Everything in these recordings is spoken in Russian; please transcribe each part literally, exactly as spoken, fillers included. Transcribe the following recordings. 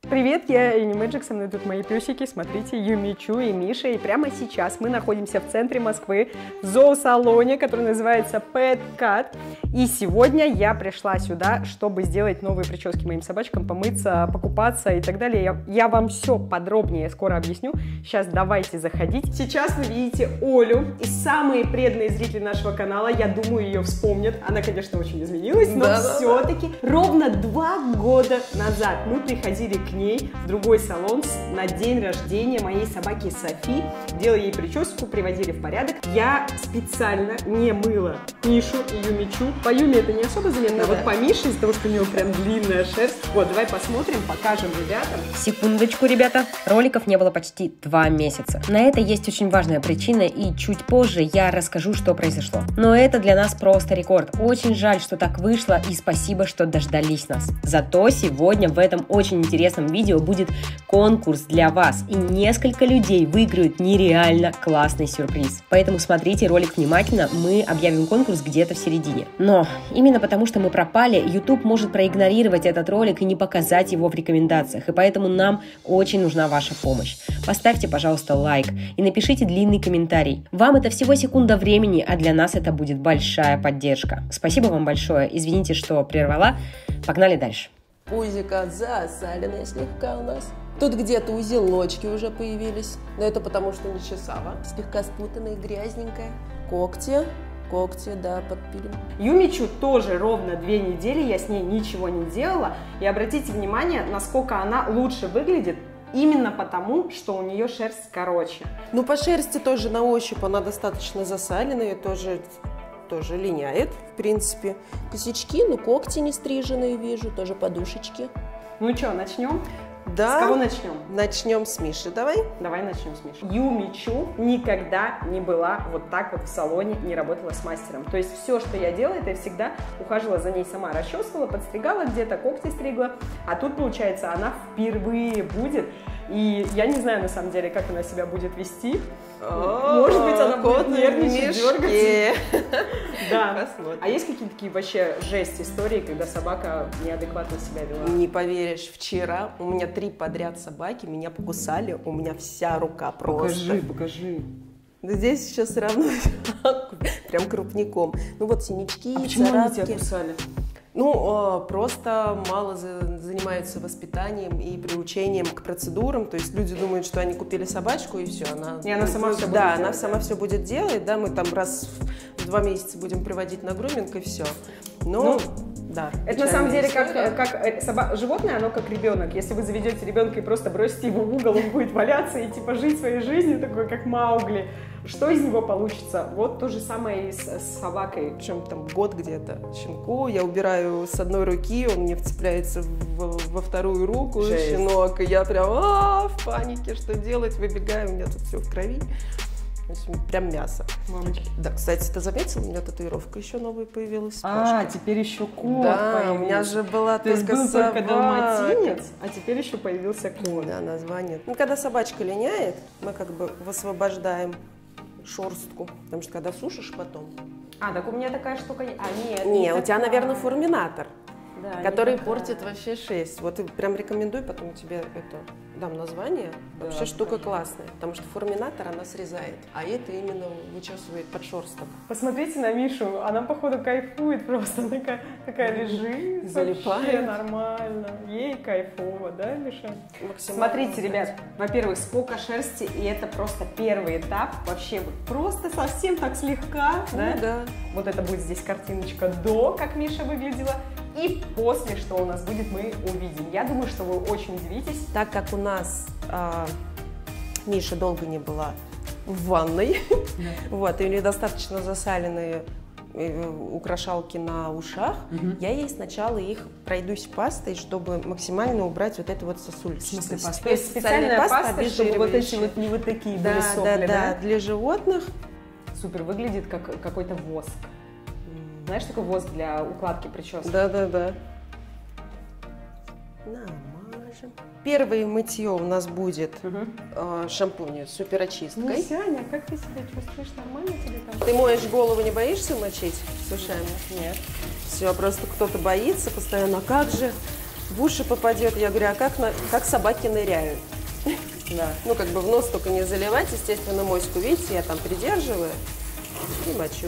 Привет, я Энни Мэджик, со мной тут мои песики, смотрите, Юмичу и Миша. И прямо сейчас мы находимся в центре Москвы, в зоосалоне, который называется Pet Cat. И сегодня я пришла сюда, чтобы сделать новые прически моим собачкам, помыться, покупаться и так далее. Я, я вам все подробнее скоро объясню. Сейчас давайте заходить. Сейчас вы видите Олю, и самые преданные зрители нашего канала, я думаю, ее вспомнят. Она, конечно, очень изменилась, но да, все-таки да, да. ровно два года назад мы приходили к ней в другой салон на день рождения моей собаки Софи, делали ей прическу, приводили в порядок. Я специально не мыла Мишу и Юмичу. По Юме это не особо заметно, а вот по Мише, из-за того, что у него прям длинная шерсть. Вот, давай посмотрим, покажем ребятам. Секундочку, ребята. Роликов не было почти два месяца. На это есть очень важная причина, и чуть позже я расскажу, что произошло. Но это для нас просто рекорд. Очень жаль, что так вышло, и спасибо, что дождались нас. Зато сегодня в этом очень интересном видео будет конкурс для вас, и несколько людей выиграют нереально классный сюрприз. Поэтому смотрите ролик внимательно, мы объявим конкурс где-то в середине. Но именно потому, что мы пропали, YouTube может проигнорировать этот ролик и не показать его в рекомендациях, и поэтому нам очень нужна ваша помощь. Поставьте, пожалуйста, лайк и напишите длинный комментарий. Вам это всего секунда времени, а для нас это будет большая поддержка. Спасибо вам большое, извините, что прервала. Погнали дальше. Пузико засаленное слегка у нас. Тут где-то узелочки уже появились, но это потому, что не чесала. Слегка спутанная, грязненькая. Когти, когти, да, подпилим. Юмичу тоже ровно две недели, я с ней ничего не делала. И обратите внимание, насколько она лучше выглядит, именно потому, что у нее шерсть короче. Ну, по шерсти тоже на ощупь она достаточно засаленная, тоже... тоже линяет, в принципе. Косячки, ну, когти не стриженные вижу, тоже подушечки. Ну что, начнем? Да. С кого начнем? Начнем с Миши, давай. Давай начнем с Миши. Юмичу никогда не была вот так вот в салоне, не работала с мастером. То есть все, что я делала, это я всегда ухаживала за ней сама, расчесывала, подстригала где-то, когти стригла. А тут, получается, она впервые будет. И я не знаю, на самом деле, как она себя будет вести. Может быть, она будет нервничать, дергаться. Да. А есть какие-то такие вообще жесть истории, когда собака неадекватно себя вела? Не поверишь, вчера у меня три подряд собаки меня покусали, у меня вся рука просто. Покажи, покажи. Да здесь сейчас равно прям крупником. Ну вот синячки, а почему царапки. Они тебя кусали? Ну, просто мало занимаются воспитанием и приучением к процедурам. То есть люди думают, что они купили собачку и все. Она, и она сама все будет Да, делать, она да? сама все будет делать. Да, мы там раз в два месяца будем приводить на груминг и все. Но, ну, да. Это на самом деле как, как соба... животное, оно как ребенок. Если вы заведете ребенка и просто бросите его в угол, он будет валяться и типа жить своей жизнью, такой как Маугли. Что из него получится? Вот то же самое и с, с собакой. Причем там год где-то щенку, я убираю с одной руки, он мне вцепляется в, во вторую руку, Жесть. щенок, и я прям а, в панике, что делать, выбегаю, у меня тут все в крови. В общем, прям мясо. Мамочки. Да, кстати, ты заметила, у меня татуировка еще новая появилась. А, теперь еще кот Да, появился. у меня же была То только есть был собака. только далматинец, а теперь еще появился кот. Да, название. Ну, когда собачка линяет, мы как бы высвобождаем шерстку, потому что когда сушишь потом. А, так у меня такая штука... А, нет. Не, не у тебя, наверное, фурминатор, да, который портит вообще шерсть. Вот и прям рекомендую, потом тебе это дам название. Да, вообще штука покажи. Классная, потому что фурминатор она срезает, а это именно вычесывает подшерсток. Посмотрите на Мишу, она, походу, кайфует просто, она такая, такая лежит, залипает. Нормально, ей кайфово, да, Миша? Максимально. Смотрите, ребят, во-первых, сколько шерсти, и это просто первый этап, вообще просто совсем так слегка, ну, да? да. Вот это будет здесь картиночка до, как Миша выглядела, и после, что у нас будет, мы увидим. Я думаю, что вы очень удивитесь. Так как у нас а, Миша долго не была в ванной, да. Вот, и у нее достаточно засаленные украшалки на ушах, угу. Я ей сначала их пройдусь пастой, чтобы максимально убрать вот это вот сосульчатость. В смысле, паста? То есть специальная паста, паста чтобы вот эти вот не вот такие да, были сопли, да, да? Да, для животных. Супер, выглядит как какой-то воск. Знаешь, такой воск для укладки прически? Да, да, да. Намажем. Первое мытье у нас будет угу. э, шампунь с суперочисткой. Ну, Сяня, как ты себя чувствуешь? Нормально тебе там? Ты моешь голову, не боишься мочить с ушами? Нет. Все, просто кто-то боится постоянно. Как же в уши попадет. Я говорю, а как, на, как собаки ныряют? Да. Ну, как бы в нос только не заливать, естественно, моську, видите, я там придерживаю и мочу.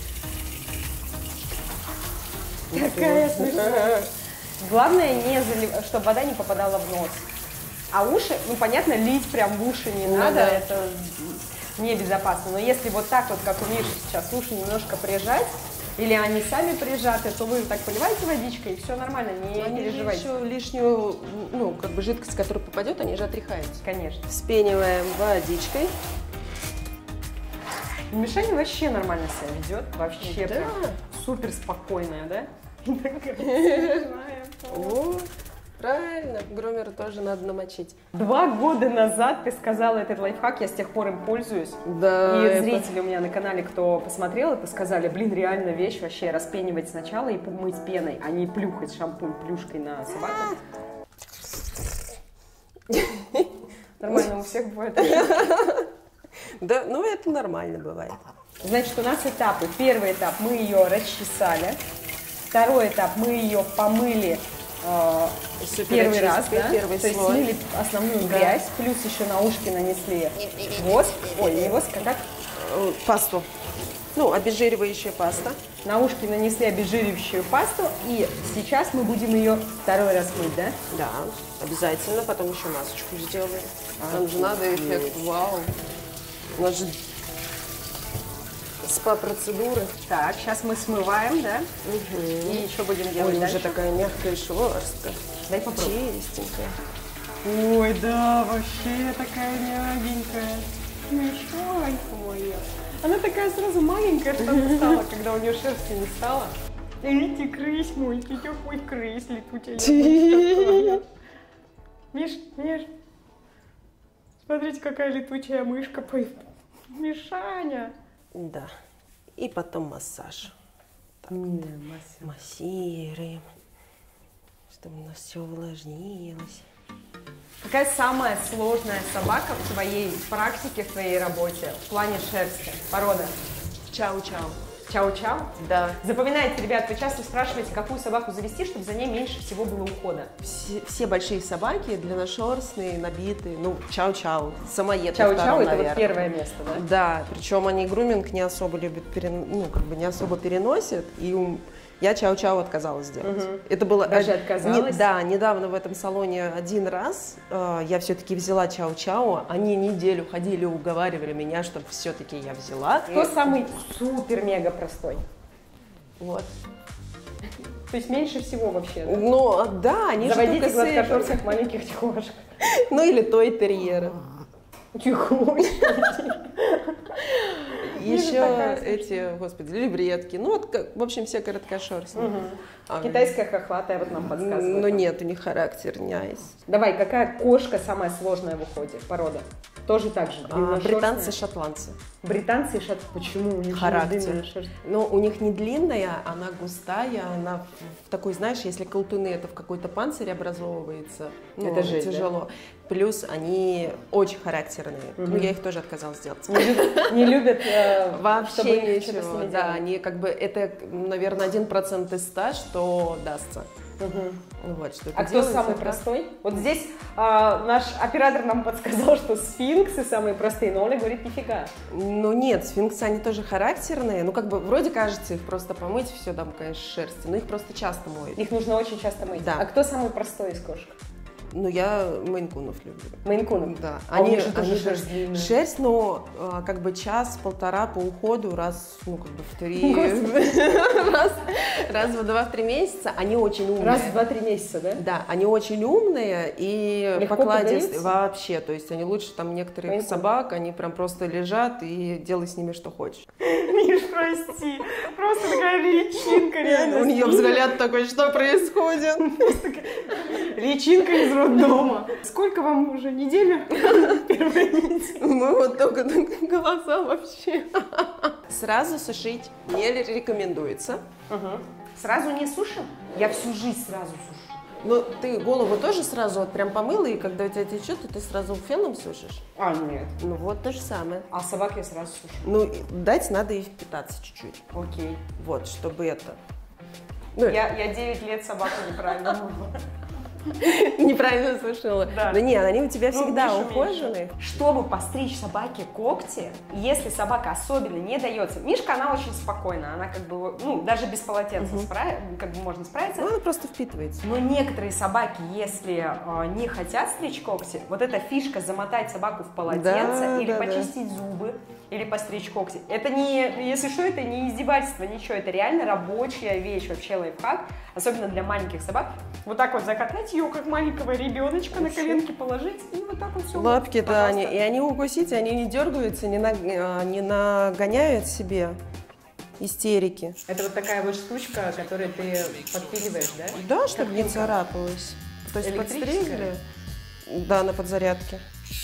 Какая смешная. Главное, не залив... чтобы вода не попадала в нос. А уши, ну, понятно, лить прям в уши не Ну, надо, да. это небезопасно. Но если вот так вот, как у Миши сейчас, уши немножко прижать, или они сами прижаты, то вы так поливаете водичкой, и все нормально, не Они же переживайте. еще лишнюю, ну, как бы жидкость, которая попадет, они же отряхаются. Конечно. Вспениваем водичкой. Мишаня вообще нормально себя ведет, вообще Да. прям супер спокойная, да? Вот, правильно, грумеру тоже надо намочить. Два года назад ты сказала этот лайфхак, я с тех пор им пользуюсь. Да, И это- зрители у меня на канале, кто посмотрел это, сказали, блин, реально вещь вообще распенивать сначала и помыть пеной, а не плюхать шампунь плюшкой на собаку. Нормально у всех бывает. Да, ну это нормально бывает. Значит, у нас этапы. Первый этап, мы ее расчесали. Второй этап, мы ее помыли э, Супер первый раз, очисткой, да? первый То есть слой. смыли основную Да. грязь, плюс еще на ушки нанесли воск. Ой, не воск, а как? Э, Пасту. Ну, обезжиривающая паста. На ушки нанесли обезжиривающую пасту, и сейчас мы будем ее второй раз мыть, да? Да, обязательно, потом еще масочку сделаем. Нам же надо эффект вау. У нас же спа-процедуры. Так, сейчас мы смываем, да? И еще будем делать Ой, дальше. уже такая мягкая шерстка. Дай попробуй. Чистенькая. Ой, да, вообще такая мягенькая. Мишанька моя. Она такая сразу маленькая, что она стала, когда у нее шерсти не стало. Видите, крысь мой, ты какой крысь летучая. такая. Миш, Миш, смотрите, какая летучая мышка. Ой, Мишаня. Да. И потом массаж. Массируем, чтобы у нас все увлажнилось. Какая самая сложная собака в твоей практике, в твоей работе, в плане шерсти, порода? Чау-чау. Чау-чау? Да. Запоминайте, ребят, вы часто спрашиваете, какую собаку завести, чтобы за ней меньше всего было ухода. Все, все большие собаки длинношерстные, набитые, ну, чау-чау, самоед. Чау-чау втором, это вот наверное. первое место, да? Да, причем они груминг не особо любят, перен- ну, как бы не особо переносят, и ум- я чау-чау отказалась делать. Мгм. Это было... Даже э, отказалась? не- да, недавно в этом салоне один раз э, я все-таки взяла чау-чау, они неделю ходили, уговаривали меня, чтобы все-таки я взяла. Кто И- самый супер-мега простой? Вот. То есть меньше всего вообще, да? Ну, да, они Заводите же только с этим. гладкошерстных маленьких чехошек. Ну, или той-терьеры. Еще такая эти, господи, либретки. Ну, вот, как- в общем, все короткошерстные. А, Китайская хохлатая вот нам подсказывает. Ну, нет, у них характер няйс. Давай, какая кошка самая сложная в уходе, порода? Тоже так же, А, длинношерстная. британцы, шотландцы. Британцы и шат... Почему? У них же Характер. длинная шерсть. Но у них не длинная, она густая, она в, в такой, знаешь, если колтуны, это в какой-то панцирь образовывается. Ну, Это жесть, да? тяжело. Плюс они очень характерные. Ну, Мгм. я их тоже отказалась делать. Не любят, не любят э, чтобы Вообще их что-то с ничего. ними Да, делали. они как бы, это, наверное, один процент из ста, что дастся. Мгм. Ну, вот, что это А кто делается, самый так. простой? Вот здесь а, наш оператор нам подсказал, что сфинксы самые простые, но Оля говорит, нифига. Ну нет, сфинксы, они тоже характерные. Ну, как бы, вроде кажется, их просто помыть, все там, конечно, шерсти, но их просто часто моют. Их нужно очень часто мыть. Да. А кто самый простой из кошек? Ну, я мейн-кунов люблю. Мейн-кун. Да. А у них же тоже шерсть длинная. шерсть, но а, как бы час-полтора по уходу, раз, ну, как бы в три, раз, раз в два-три месяца, они очень умные. Раз в два-три месяца, да? Да, они очень умные и Легко покладистые поддаются? вообще. То есть они лучше там некоторых Мейн-кун. собак, они прям просто лежат и делай с ними что хочешь. Миш, прости. Просто такая личинка реально. У нее взгляд такой, что происходит? Личинка из роддома. Сколько вам уже? Неделю? Первая неделя. Мы вот только голоса вообще. Сразу сушить не рекомендуется. Сразу не сушим? Я всю жизнь сразу сушу. Но ты голову тоже сразу вот прям помыла, и когда у тебя течет, то ты сразу феном сушишь. А, нет. Ну вот то же самое. А собак я сразу сушу. Ну, и дать надо и впитаться чуть-чуть. Окей. Вот, чтобы это... Ну, Я, я девять лет собаку неправильно мыла. Неправильно слышала. Да. Да нет, они у тебя Ну, всегда Миша, ухоженные. Чтобы постричь собаке когти, если собака особенно не дается, Мишка, она очень спокойна, она как бы, ну, даже без полотенца Мгм. справ- как бы можно справиться. Ну, она просто впитывается. Но некоторые собаки, если э, не хотят стричь когти, вот эта фишка замотать собаку в полотенце Да, или да, да. почистить зубы, или постричь когти, это не, если что, это не издевательство, ничего, это реально рабочая вещь, вообще лайфхак, особенно для маленьких собак. Вот так вот закатать ее, как маленького ребеночка, на коленки положить, и вот так вот все. Лапки, да, они, и они укусить, они не дергаются, не, на- а, не нагоняют себе истерики. Это вот такая вот штучка, которую ты подпиливаешь, да? Да, чтобы не царапалось. То есть Электрическая? подстригли. Да, на подзарядке.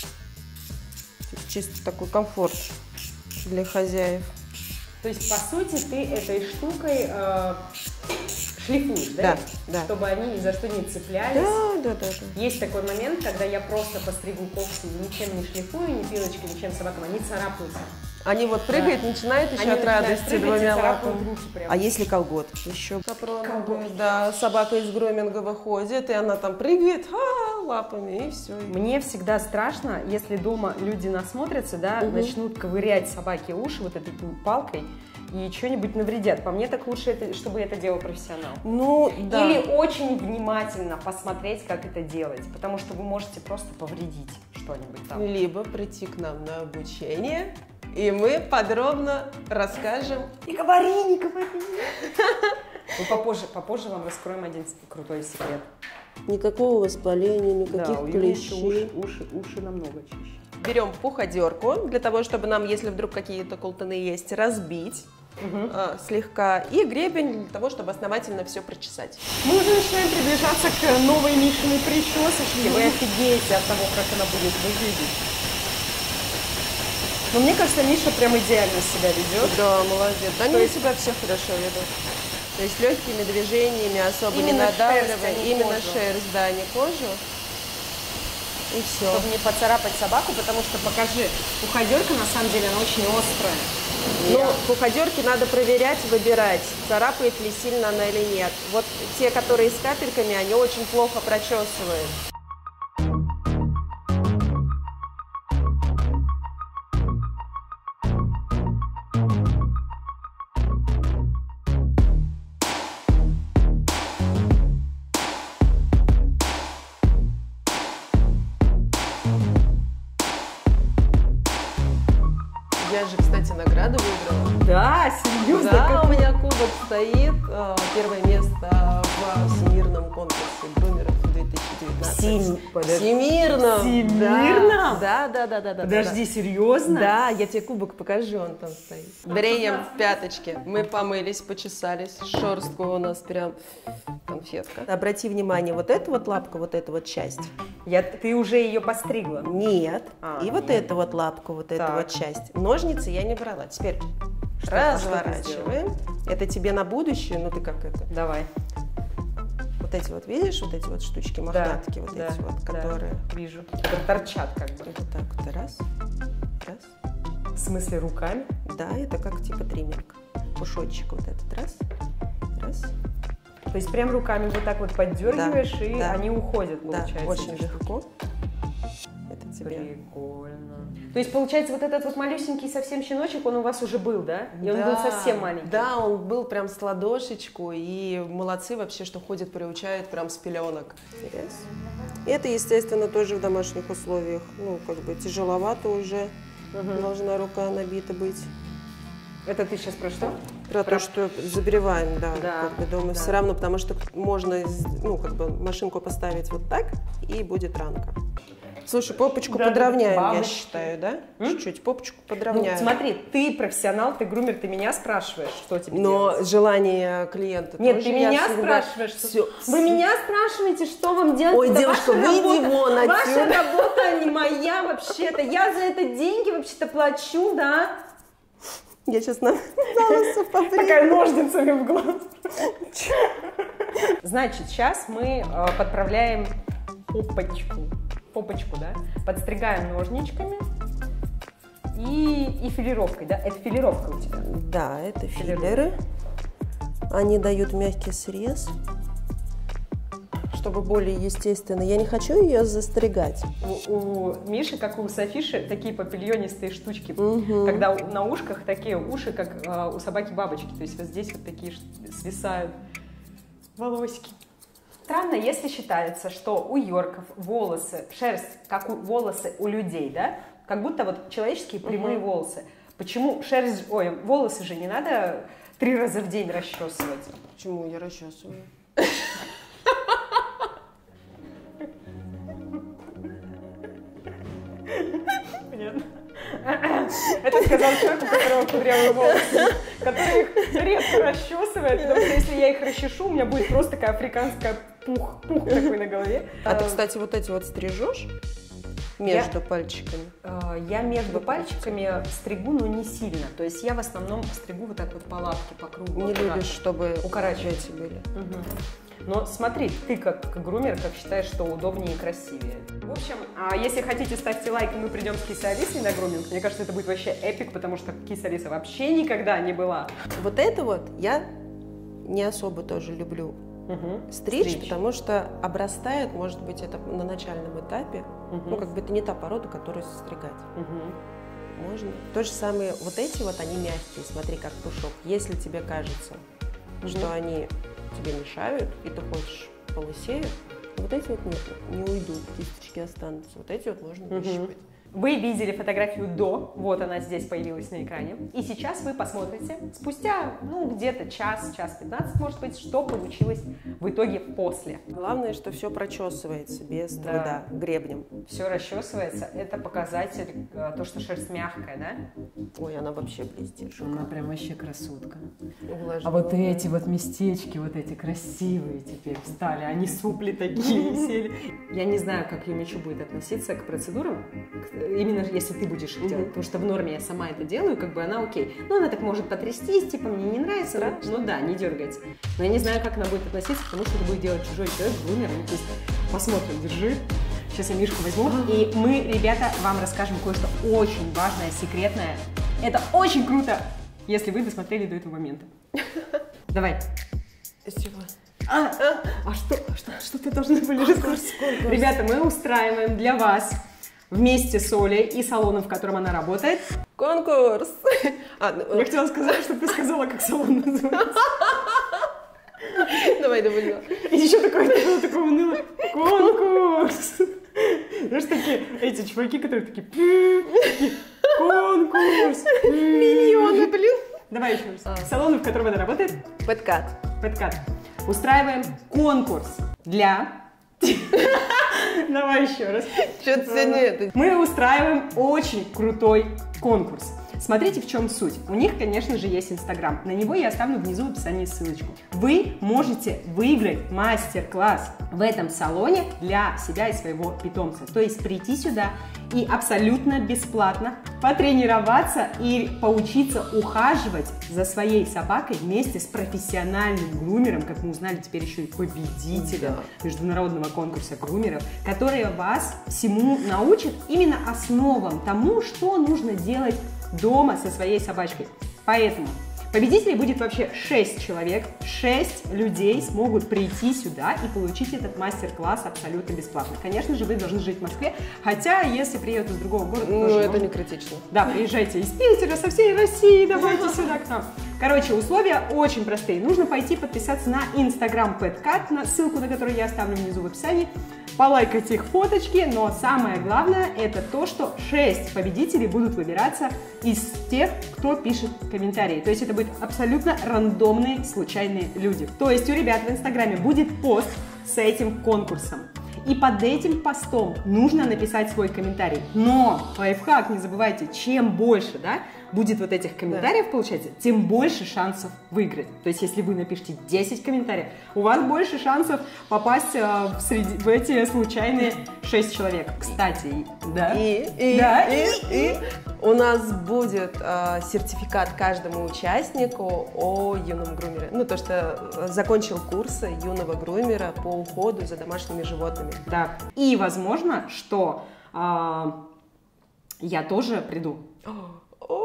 То есть чисто такой комфорт для хозяев. То есть, по сути, ты этой штукой э, шлифуешь, да? Да, да. Чтобы они ни за что не цеплялись. Да, да, да, да. Есть такой момент, когда я просто постригу когти, ничем не шлифую, ни пилочкой, ничем собакам, они царапаются. Они вот прыгают, начинают еще Они от начинают радости прыгать и двумя царапают лапами. руки прям. А если колготки еще? Колготки. Да, собака из груминга выходит, и она там прыгает а, лапами, и все. Мне всегда страшно, если дома люди насмотрятся, да, Мгм. начнут ковырять собаке уши вот этой палкой и что-нибудь навредят. По мне так лучше, это, чтобы это делал профессионал. Ну, да. Или очень внимательно посмотреть, как это делать, потому что вы можете просто повредить что-нибудь там. Либо прийти к нам на обучение, и мы подробно расскажем. Не говори, не говори. Мы попозже, попозже вам раскроем один крутой секрет. Никакого воспаления, никаких у Юли еще клещей. уши, уши, уши намного чище. Берем пуходерку, для того, чтобы нам, если вдруг какие-то колтуны есть, разбить э, слегка. И гребень для того, чтобы основательно все прочесать. Мы уже начинаем приближаться к новой Мишиной причесочке. Вы офигеете от того, как она будет выглядеть. Но мне кажется, Миша прям идеально себя ведет. Да, молодец. Да, То они есть- себя все хорошо ведут. То есть легкими движениями, особо не Именно надавливая. шерсть, а не Именно кожу. шерсть, да, не кожу. И все. Чтобы не поцарапать собаку, потому что, покажи, уходерка на самом деле, она очень острая. Ну, пуходерки надо проверять, выбирать, царапает ли сильно она или нет. Вот те, которые с капельками, они очень плохо прочесывают. Я же, кстати, награду выиграла. Да, серьезно? Да, как- у меня кубок стоит. э, Первое место в всемирном конкурсе грумеров две тысячи девятнадцать. Сем- подожди. Всемирном? Всемирном? Да, да, да, да, да. Подожди, серьезно? Да, я тебе кубок покажу, он там стоит. Бреем в пяточке. Мы помылись, почесались. Шерстка у нас прям конфетка. Обрати внимание, вот эта вот лапка, вот эта вот часть. Я, ты уже ее постригла? Нет. А, И вот нет. эта вот лапка, вот эта Так. вот часть. Ножницы я не брала. Теперь Что- а что ты разворачиваем. Это тебе на будущее, ну ты как это? Давай. Вот эти вот, видишь, вот эти вот штучки, мохнатки, вот да, эти вот, да, которые... вижу. Которые торчат как бы. Вот так вот, раз, раз. В смысле руками? Да, это как типа тримминг. Пушочек вот этот, раз, раз. То есть прям руками вот так вот поддергиваешь, Да, и да. они уходят, Да, получается. очень эти штуки. легко. Это тебе... Прикольно. То есть, получается, вот этот вот малюсенький совсем щеночек, он у вас уже был, да? И он был Да, совсем маленький? Да, он был прям с ладошечку, и молодцы вообще, что ходят, приучают прям с пеленок. Раз. Это, естественно, тоже в домашних условиях. Ну, как бы тяжеловато уже, должна рука набита быть. Это ты сейчас про что? Про, Про- то, что забреваем, да, Да, как бы дома да. все равно, потому что можно, ну, как бы машинку поставить вот так, и будет ранка. Слушай, попочку Да, подровняем, я бабочки. считаю, да? М? Чуть-чуть, попочку Ну, подровняем. смотри, ты профессионал, ты грумер, ты меня спрашиваешь, что тебе Но делать. желание клиента Нет, тоже ты я меня всегда- спрашиваешь. что- Всё. Вы меня спрашиваете, что вам делать? Ой, Это девушка, ваша выйди работа. вон Ваша отсюда. работа, а не моя вообще-то. Я за это деньги вообще-то плачу, да? Я сейчас на волосы побрею. Такая ножницами в глаз. Значит, сейчас мы э, подправляем попочку. Попочку, да? Подстригаем ножничками и, и филировкой, да? Это филировка у тебя. Да, это Филеры. филлеры. Они дают мягкий срез. чтобы более естественно. Я не хочу ее застригать. У, у Миши, как и у Софиши, такие папильонистые штучки. Угу. Когда у, на ушках такие уши, как э, у собаки-бабочки. То есть вот здесь вот такие свисают волосики. Странно, если считается, что у йорков волосы, шерсть, как у, волосы у людей, да? Как будто вот человеческие прямые угу. волосы. Почему шерсть, ой, волосы же не надо три раза в день расчесывать? Почему я расчесываю? Понятно. Это сказал человек, у которого кудрявые волосы, который их редко расчесывает, потому что если я их расчешу, у меня будет просто такая африканская пух, пух такой на голове. А ты, кстати, вот эти вот стрижешь? Между я, пальчиками? Э, я между вот пальчиками стригу, но не сильно. То есть я в основном стригу вот так вот по лапке, по кругу. Не любишь, чтобы укорачивать были. Угу. Но смотри, ты как грумер, как считаешь, что удобнее и красивее. В общем, если хотите, ставьте лайк, и мы придем с Кисой Алисой на груминг. Мне кажется, это будет вообще эпик, потому что Киса Алиса вообще никогда не была. Вот это вот я не особо тоже люблю. Угу. Стричь, Стричь, потому что обрастает, может быть, это на начальном этапе. Угу. Ну, как бы это не та порода, которую состригать. Угу. Можно. То же самое, вот эти вот, они мягкие, смотри, как пушок. Если тебе кажется, угу. что они тебе мешают, и ты хочешь полысеют, вот эти вот нет, не уйдут, кисточки останутся. Вот эти вот можно выщипать. Вы видели фотографию до, вот она здесь появилась на экране. И сейчас вы посмотрите, спустя, ну, где-то час, час пятнадцать, может быть, что получилось в итоге после. Главное, что все прочесывается без да. труда, гребнем. Все расчесывается, это показатель, то, что шерсть мягкая, да? Ой, она вообще блестит. Она прям вообще красотка. Уложила. А вот эти вот местечки, вот эти красивые теперь встали, они сопли такие висели. Я не знаю, как Юмичу будет относиться к процедурам, именно если ты будешь их делать, потому что в норме я сама это делаю, как бы она окей. Ну, она так может потрястись, типа, мне не нравится, да? Ну да, не дергается. Но я не знаю, как она будет относиться, потому что это будет делать чужой человек, грумер. Ну, то есть посмотрим, держи. Сейчас я Мишку возьму, и мы, ребята, вам расскажем кое-что очень важное, секретное. Это очень круто, если вы досмотрели до этого момента. Давай. Спасибо. А, а, а что, что, что ты должны были рассказать? Ребята, мы устраиваем для вас вместе с Олей и салоном, в котором она работает, конкурс. А, я хотела сказать, чтобы ты сказала, как салон называется. Давай, давай. И еще такой, такой унылый конкурс. Знаешь, такие эти чуваки, которые такие конкурс. Миллионы, блин. Давай еще раз. Салон, в котором она работает. Пэткат. Пэткат. Устраиваем конкурс для... Давай еще раз. Что-то сегодня это... Мы устраиваем очень крутой конкурс. Смотрите, в чем суть. У них, конечно же, есть Инстаграм. На него я оставлю внизу в описании ссылочку. Вы можете выиграть мастер-класс в этом салоне для себя и своего питомца. То есть прийти сюда и абсолютно бесплатно потренироваться и поучиться ухаживать за своей собакой вместе с профессиональным грумером, как мы узнали, теперь еще и победителем да. международного конкурса грумеров, которые вас всему научат именно основам тому, что нужно делать дома со своей собачкой. Поэтому победителей будет вообще шесть человек, шесть людей смогут прийти сюда и получить этот мастер-класс абсолютно бесплатно. Конечно же, вы должны жить в Москве, хотя если приедут из другого города, ну, тоже это можно. Не критично. Да, приезжайте из Питера, со всей России, давайте сюда к нам. Короче, условия очень простые. Нужно пойти подписаться на Instagram Пэткат, на ссылку на которую я оставлю внизу в описании, полайкать их фоточки, но самое главное это то, что шесть победителей будут выбираться из тех, кто пишет комментарии. То есть это будут абсолютно рандомные, случайные люди. То есть у ребят в Инстаграме будет пост с этим конкурсом. И под этим постом нужно написать свой комментарий. Но, лайфхак, не забывайте, чем больше, да, будет вот этих комментариев, да. получается, тем больше шансов выиграть. То есть, если вы напишите десять комментариев, у вас больше шансов попасть э, в, среди, в эти случайные шесть человек. Кстати, да. И, и, да. и, и у нас будет э, сертификат каждому участнику о юном грумере. Ну, то, что закончил курсы юного грумера по уходу за домашними животными. Да. И возможно, что э, я тоже приду.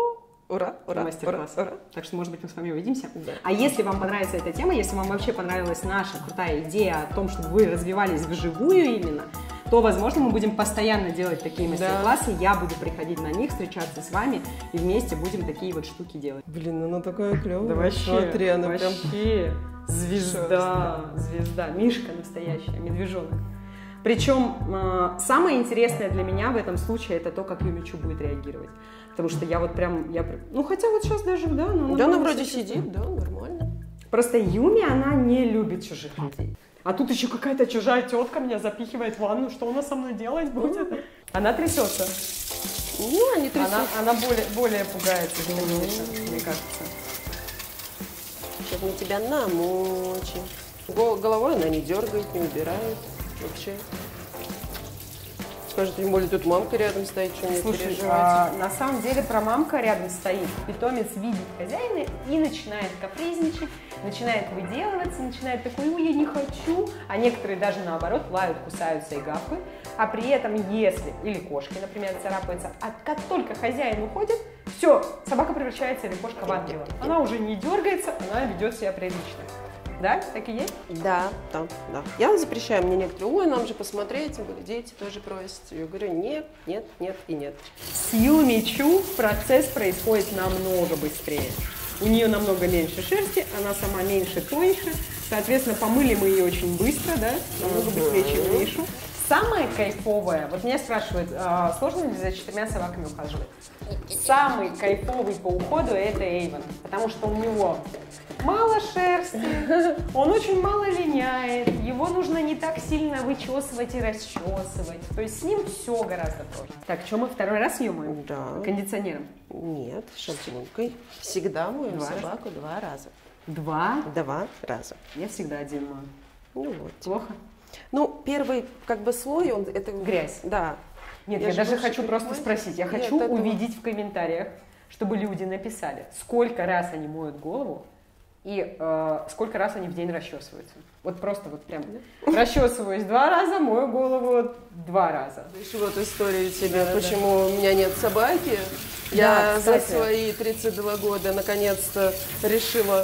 Ура, ура, мастер-класс. ура, ура. Так что, может быть, мы с вами увидимся. Да. А если вам понравится эта тема, если вам вообще понравилась наша крутая идея о том, чтобы вы развивались вживую именно, то, возможно, мы будем постоянно делать такие мастер-классы, да. Я буду приходить на них, встречаться с вами, и вместе будем такие вот штуки делать. Блин, она такая клевая. Да вообще, смотри, она вообще прям... звезда, звезда, мишка настоящая, медвежонок. Причем э, самое интересное для меня в этом случае это то, как Юмичу будет реагировать. Потому что я вот прям, я, ну хотя вот сейчас даже, да, ну, да, она вроде сидит, да, нормально. Просто Юми, она не любит чужих людей. А тут еще какая-то чужая тетка меня запихивает в ванну, что она со мной делать будет? Она трясется. Ну, они трясутся. Она, она более, более пугается, чем Миша, мне кажется. Сейчас мне тебя намочим. Головой она не дергает, не убирает. Вообще. Скажет, тем более тут мамка рядом стоит, что не переживайте. А, на самом деле про мамка рядом стоит. Питомец видит хозяина и начинает капризничать, начинает выделываться, начинает такой, ой, я не хочу. А некоторые даже наоборот лают, кусаются и гавкают. А при этом, если, или кошки, например, царапаются, а как только хозяин уходит, все, собака превращается или кошка в ангела. Она уже не дергается, она ведет себя прилично. Да, так и есть? Да, да, да. Я запрещаю, мне некоторые, ой, нам же посмотреть, тем более дети тоже просят. Я говорю, нет, нет, нет и нет. С Юмичу процесс происходит намного быстрее. У нее намного меньше шерсти, она сама меньше, тоньше. Соответственно, помыли мы ее очень быстро, да, намного быстрее, чем Мишу. Самое кайфовое, вот меня спрашивают, а, сложно ли за четырьмя собаками ухаживать? Самый кайфовый по уходу это Эйвен, потому что у него мало шерсти, он очень мало линяет, его нужно не так сильно вычесывать и расчесывать, то есть с ним все гораздо проще. Так, что мы второй раз ее моем? Да. Кондиционером? Нет, шампунькой. Всегда моем Два собаку раза? два раза. Два? Два раза. Я всегда один мою. Ну вот. Плохо? Ну, первый как бы слой, он это грязь. Да. Нет, я, я даже хочу просто мыть. спросить, я Нет, хочу этого... увидеть в комментариях, чтобы люди написали, сколько раз они моют голову и э, сколько раз они в день расчесываются. Вот просто вот прям расчесываюсь два раза, мою голову два раза. Еще вот историю тебе, да, почему да. у меня нет собаки. Да, я кстати. за свои тридцать два года наконец-то решила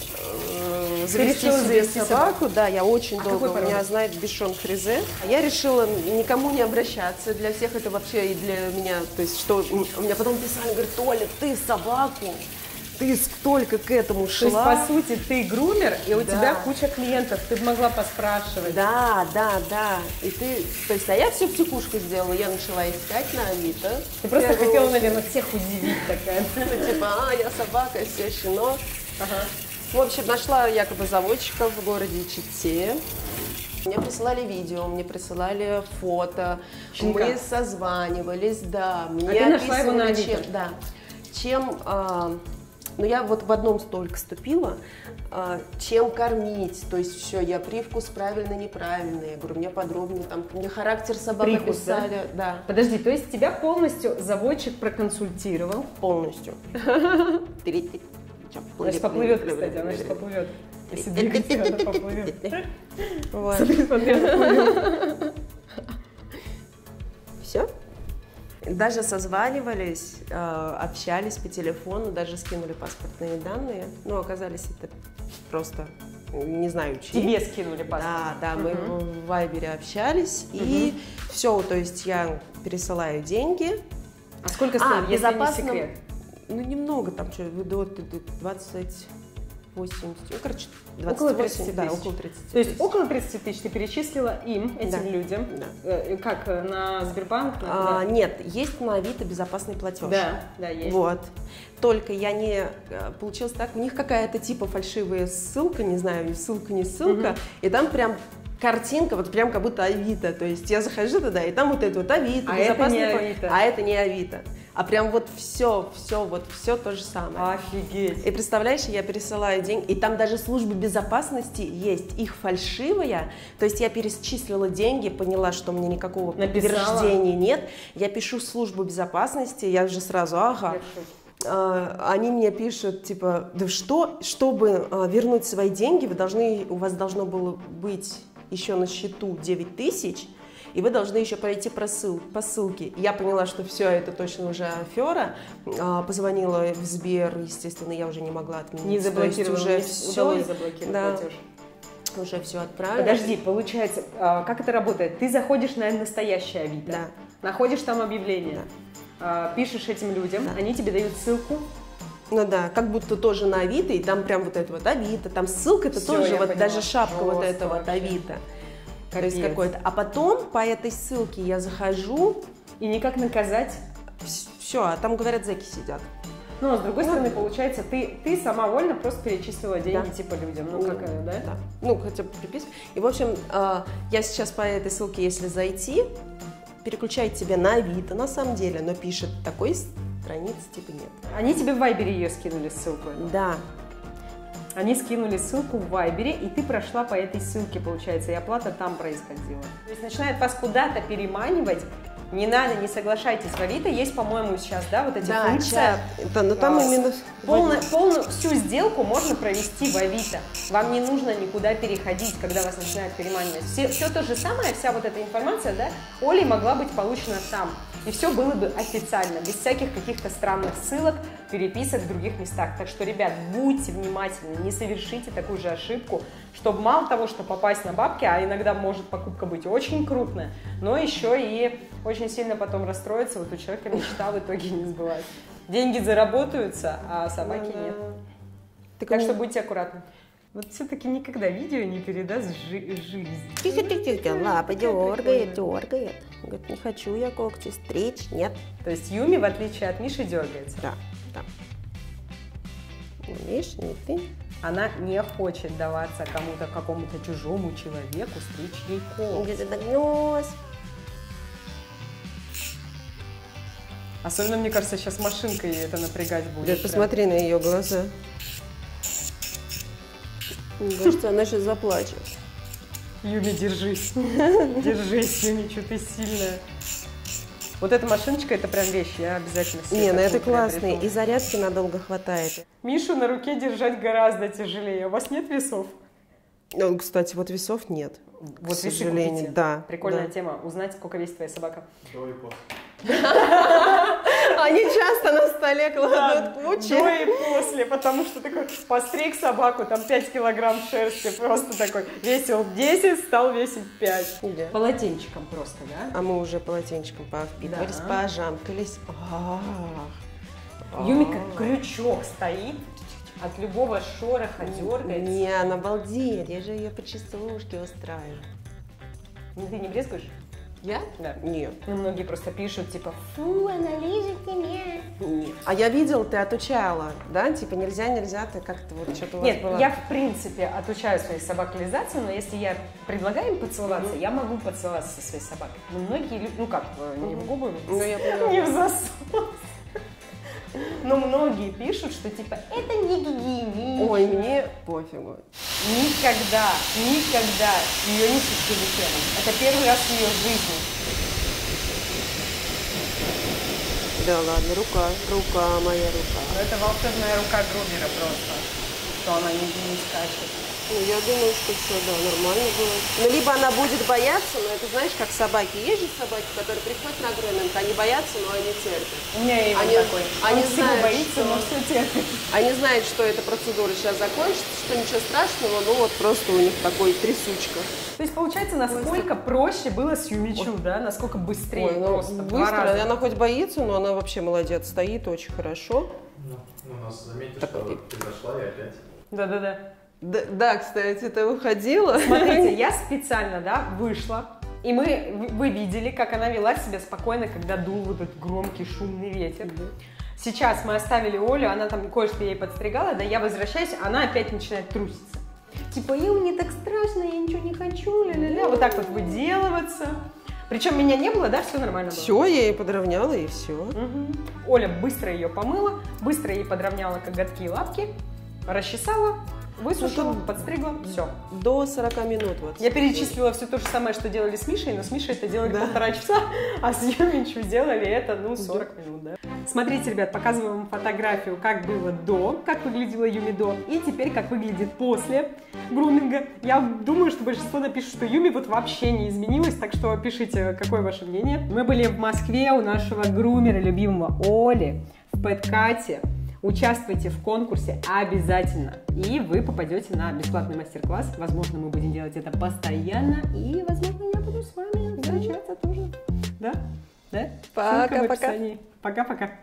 э, завести себе собаку. собаку. Да, я очень а долго, у меня, знает, Бишон Фризе. Я решила никому не обращаться. Для всех это вообще и для меня, то есть что у меня потом писали, говорят, Оля, ты собаку. Ты столько к этому шла. То есть, по сути, ты грумер, и у да. тебя куча клиентов, ты бы могла поспрашивать. Да, да, да. И ты, то есть, а я все втихушку сделала, я начала искать на Авито. Ты просто Первую хотела, наверное, всех удивить такая. Типа, а, я собака, все щенок. В общем, нашла якобы заводчика в городе Чите. Мне присылали видео, мне присылали фото, Щенка. Мы созванивались, да. Мне а ты нашла его на Авито? Чем, да. Чем... А, но я вот в одном столько ступила, чем кормить, то есть все, я привкус правильный, неправильный, я говорю, мне подробнее, там, мне характер собаки привкус, писали, да? да. Подожди, то есть тебя полностью заводчик проконсультировал? Полностью. Она сейчас поплывет, кстати, она сейчас поплывет. Если двигаться, она поплывет. Смотри, смотри, она все? Даже созванивались, общались по телефону, даже скинули паспортные данные. Но оказались это просто, не знаю, чьи. Тебе скинули паспорт? Да, да, мы угу. в Вайбере общались. Угу. И все, то есть я пересылаю деньги. А сколько стоит, а, если не секрет? Ну, немного, там что, до двадцать восемь, ну, короче, двадцать восемь, около тридцати, да, около тридцати тысяч. То есть около тридцати тысяч ты перечислила им, этим да. людям? Да. Как, на Сбербанк? На, а, нет, есть на Авито безопасный платеж. Да, да, есть. Вот. Только я не... Получилось так, у них какая-то типа фальшивая ссылка, не знаю, не ссылка, не ссылка, угу. и там прям картинка, вот прям как будто Авито, то есть я захожу туда, и там вот это вот Авито, а безопасный это не Авито. А это не Авито. А прям вот все, все, вот все то же самое. Офигеть. И представляешь, я пересылаю деньги, и там даже служба безопасности есть, их фальшивая. То есть я перечислила деньги, поняла, что мне никакого подтверждения нет. Я пишу в службу безопасности, я уже сразу, ага. Они мне пишут, типа, да что, чтобы вернуть свои деньги, вы должны, у вас должно было быть еще на счету девять тысяч. и вы должны еще пройти просыл, по ссылке. Я поняла, что все, это точно уже афера. А, позвонила в Сбер, естественно, я уже не могла отменить. Не заблокировала, уже не все, удалось заблокировать да, платеж. Уже все отправила. Подожди, получается, а, как это работает? Ты заходишь на настоящее Авито, Да. находишь там объявление, а, пишешь этим людям, Да. они тебе дают ссылку. Ну да, как будто тоже на Авито, и там прям вот это вот Авито, там ссылка-то Всё, тоже, я вот поняла. даже шапка вот Жёстко это вот вообще. Авито. То есть Капец. какой-то. А потом по этой ссылке я захожу, И никак наказать. все, а там, говорят, зэки сидят. Но, с другой Ну, стороны, получается, ты, ты сама вольно просто перечислила деньги Да. типа людям. Ну, как, э, да? Да. Ну, хотя бы приписку. И, в общем, э, я сейчас по этой ссылке, если зайти, переключает тебя на Авито, на самом деле, но пишет, такой страницы типа нет. Они тебе в Вайбере ее скинули ссылку. Да. Они скинули ссылку в Вайбере, и ты прошла по этой ссылке, получается, и оплата там происходила. То есть начинает вас куда-то переманивать. Не надо, не соглашайтесь. В Авито есть, по-моему, сейчас, да, вот эти Да, функции. чат. Да, но там А, именно... Полную, полную всю сделку можно провести в Авито. Вам не нужно никуда переходить, когда вас начинают переманивать. Все, все то же самое, вся вот эта информация, да, Олей могла быть получена там. И все было бы официально, без всяких каких-то странных ссылок, переписок в других местах. Так что, ребят, будьте внимательны, не совершите такую же ошибку, чтобы мало того, что попасть на бабки, а иногда может покупка быть очень крупная, но еще и очень сильно потом расстроиться, вот у человека мечта в итоге не сбылась. Деньги заработаются, а собаки Ну, нет. да. Так, Так у что меня- будьте аккуратны. Вот все-таки никогда видео не передаст жи- жизнь. Тихо-тихо, лапа Какая дергает, прикольная. дергает. Говорит, не хочу я когти стричь, нет. То есть Юми, в отличие от Миши, дергается. Да, да. Не Миш, не ты. Она не хочет даваться кому-то, какому-то чужому человеку стричь ей когти. Где ты догнёс? Особенно, мне кажется, сейчас машинкой это напрягать будет. Да, прям. посмотри на ее глаза. Мне кажется, она сейчас заплачет. Юми, держись. Держись, Юми, что ты сильная. Вот эта машиночка, это прям вещь, я обязательно себе Не, ну это такую классно. приобрету. И зарядки надолго хватает. Мишу на руке держать гораздо тяжелее. У вас нет весов? Ну, кстати, вот весов нет. Вот к весы сожалению, купите. да. Прикольная да. тема. Узнать, сколько весит твоя собака. Они часто на столе кладут До кучи. и после, потому что такой постриг собаку, там пять килограмм шерсти, просто такой весил десять, стал весить пять. Да. Полотенчиком просто, да? А мы уже полотенчиком повпитывались, Да. пожамкались. Ах. Юми как крючок стоит, от любого шороха дергается. Не, она обалдеет. Я же ее по частушке устраиваю. Ты не брезгуешь? Я? Да. Нет. Ну, многие просто пишут, типа, фу, она лижет меня. Нет. А я видел, ты отучала, да? Типа нельзя, нельзя, ты как-то вот что-то у вас Нет, было. я в принципе отучаю своих собак лизаться, но если я предлагаю им поцеловаться, я могу поцеловаться со своей собакой. Но многие, лю- ну как, не в губы, Ну, я поняла. не в засос. Но многие пишут, что типа, это не гигиенично. Ой, мне пофигу. Никогда, никогда ее не сушили феном. Это первый раз в ее жизни. Да ладно, рука, рука, моя рука. Но это волшебная рука Грубера просто, что она не, не скачет. Ну, я думаю, что все, да, нормально было. Ну, либо она будет бояться, но это знаешь, как собаки. Есть же собаки, которые приходят на громинг, они боятся, но они терпят. У меня и Они- такой. они Он всего знают, боится, что- но все терпит. Они знают, что эта процедура сейчас закончится, что ничего страшного, ну вот просто у них такой трясучка. То есть получается, насколько проще было с Юмичу, да? Насколько быстрее Ой, ну, просто. в два быстро. раза. Она хоть боится, но она вообще молодец, стоит очень хорошо. Ну, ну, нас заметишь, Так, что и- ты зашла и опять. Да-да-да. Да, да, кстати, ты выходила. Смотрите, я специально, да, вышла, и мы, вы- вы видели, как она вела себя спокойно, когда дул вот этот громкий шумный ветер. Сейчас мы оставили Олю, она там кое-что ей подстригала, да, я возвращаюсь, она опять начинает труситься. Типа, Ю, мне так страшно, я ничего не хочу, ля-ля-ля, вот так вот выделываться. Причем меня не было, да, все нормально было. Все, я ей подровняла, и все. Мгм. Оля быстро ее помыла, быстро ей подровняла коготки и лапки, расчесала, высушила, Ну, тут- подстригла, все. До сорока минут. Вот. Я перечислила все то же самое, что делали с Мишей, но с Мишей это делали Да. полтора часа, а с Юмичу делали это, ну, сорок минут, да. Смотрите, ребят, показываю вам фотографию, как было до, как выглядела Юми до, и теперь как выглядит после груминга. Я думаю, что большинство напишет, что Юми вот вообще не изменилась, так что пишите, какое ваше мнение. Мы были в Москве у нашего грумера любимого Оли в Пэткате. Участвуйте в конкурсе обязательно, и вы попадете на бесплатный мастер-класс. Возможно, мы будем делать это постоянно, и, возможно, я буду с вами встречаться тоже. Да? Да? Ссылка в Пока-пока. описании. Пока-пока.